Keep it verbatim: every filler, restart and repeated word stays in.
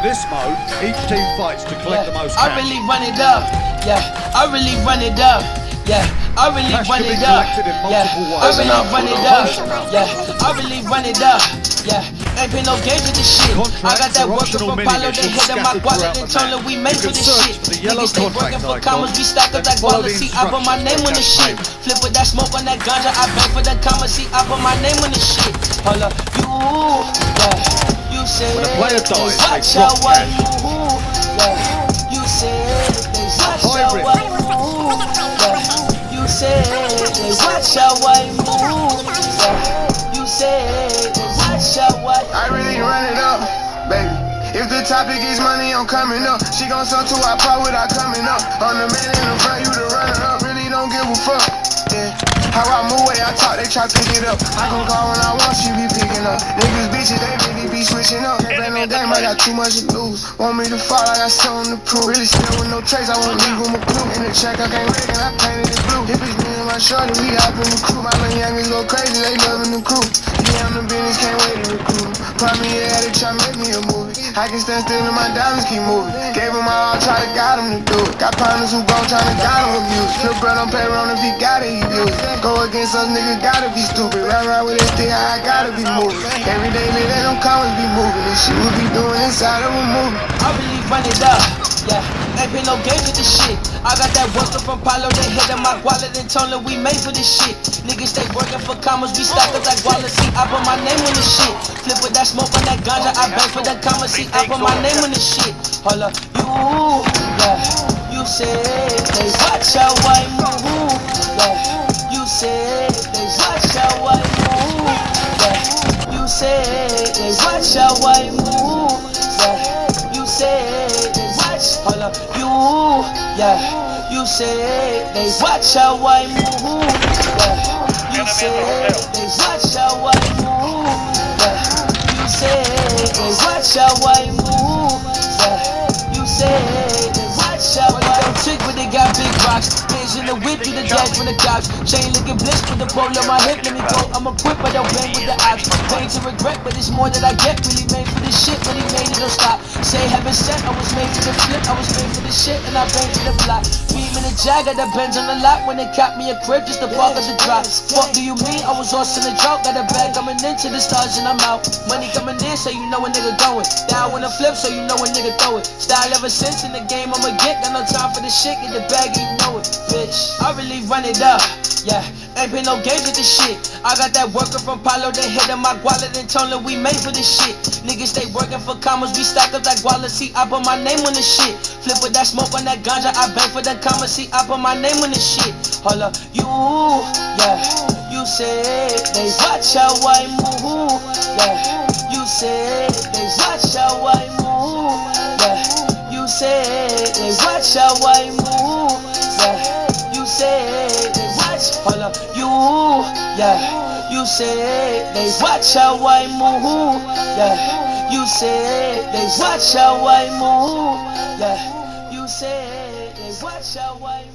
this mode, each team fights to collect yeah. the most I cash. really run it up, yeah. I really run it up, yeah. I really Cash run can be it up, collected in yeah. multiple I ways. really run it up, yeah. I really run it up, yeah. Ain't been no games with this shit. I got that work from Apollo, they hit my wallet and told them we made for this shit. Niggas stay working for commas, we stack up that wallet, see I put my name on the shit. Flip with that smoke on that ganja, I bang for the commas, see I put my name on the shit. Hold up, you, yeah. You say, when a player dies, watch they out drop what cash. you move, yeah. You say, they watch out what you move, yeah. You say, they watch out what you move, yeah. You say, they watch out what I really run it up, baby. If the topic is money, I'm coming up. She gon' sell to our part without coming up. On the man in the front, you the runner up. Really don't give a fuck, yeah. How I move, way I talk, they try to pick it up. I can call when I want, she be picking up. Niggas, bitches, they really be switching up. Can't play no game, I got too much to lose. Want me to fall, I got something to prove. Really still with no trace, I won't leave them a clue. In the check, I can't wait, and I painted it blue. If it's me and my shorty, we hop in the crew. My little youngins go crazy, they loving the crew. Yeah, I'm the business, can't wait to recruit. Pop me, yeah, they try to make me a movie. I can stand still and my diamonds keep moving. Gave them my all, try to guide them to do it. Got partners who gon' try to guide them with music. Lil' bro don't pay around if he got it, he use it. Go against us, niggas gotta be stupid. Run around with this thing, I gotta be moving. Every day, they let them comments be moving. This shit we be doing inside of a movie. I really run it up, yeah. Ain't been no games with this shit. I got that work from Apollo, they hit in my wallet and told them we made for this shit. Niggas stay working for commas, we stack up that wallet, see I put my name on this shit. Flip with that smoke on that ganja, I bang for the commas, see I put my name on this shit. Hold up, you, yeah. You say they watch out why move, yeah. You say they watch out why move, yeah. You say they watch out why move, yeah. You say they watch, hold up, you, yeah. You say they watch out why move, yeah. You say they watch out why move, yeah. You say they watch out why move, yeah. You say they watch out why trick when they got big rocks. Hands in the whip, you the dash from the cops. Chain looking bliss with the pole on my hip. Let me go, I'm equipped, but don't bang with the ops. Pain to regret, but it's more that I get. Really made for this shit, when he made it, don't stop. Say heaven sent, I was made for the flip. I was made for this shit, and I bang to the block. Beam in the Jagger, that bends on the lot. When they caught me a crib, just the park of the drop. What do you mean? I was lost in the drought. Got a bag coming into the stars, and I'm out. Money coming in, so you know a nigga going. Down when I flip, so you know a nigga throw it. Style ever since in the game, I'ma get. Got no time for this shit, get the bag, you know it, bitch. I really run it up, yeah. Ain't been no games with this shit. I got that worker from Apollo, they hit in my wallet and told them we made for this shit. Niggas stay working for commas, we stack up that wallet, see I put my name on the shit. Flip with that smoke on that ganja, I bang for the commas, see I put my name on the shit. Hold up, you, yeah. You say they watch out why move, yeah. You say they watch out why move, yeah. You say they watch out why move, yeah. You say they watch, hold up, you, yeah. You say they watch out why move, yeah. You say they watch out why move, yeah. You say they watch out why